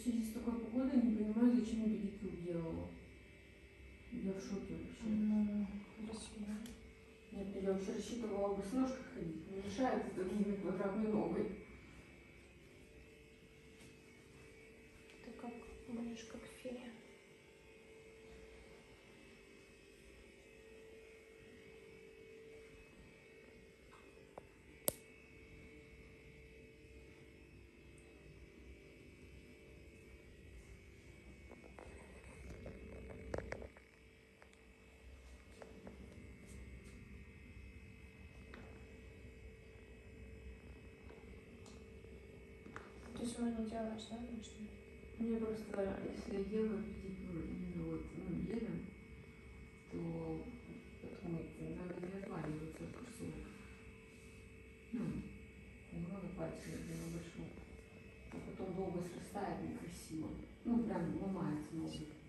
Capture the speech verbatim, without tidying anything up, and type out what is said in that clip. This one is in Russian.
в связи с такой погодой не понимаю, зачем я педикюр делала. Я в шоке вообще. Ну, красиво. Нет, я вообще рассчитывала бы с ножкой ходить. Не мешает это длинной квадратной ногой. Ты как будешь как фея. Ты сегодня не делаешь, да, конечно? Мне просто, если я делаю педикюр именно вот, ну, елем, то потом надо не отваливаться от курсовых. Ну, немного пальцев на большом. А потом долго срастает, некрасиво. Ну, прям ломается ноготь.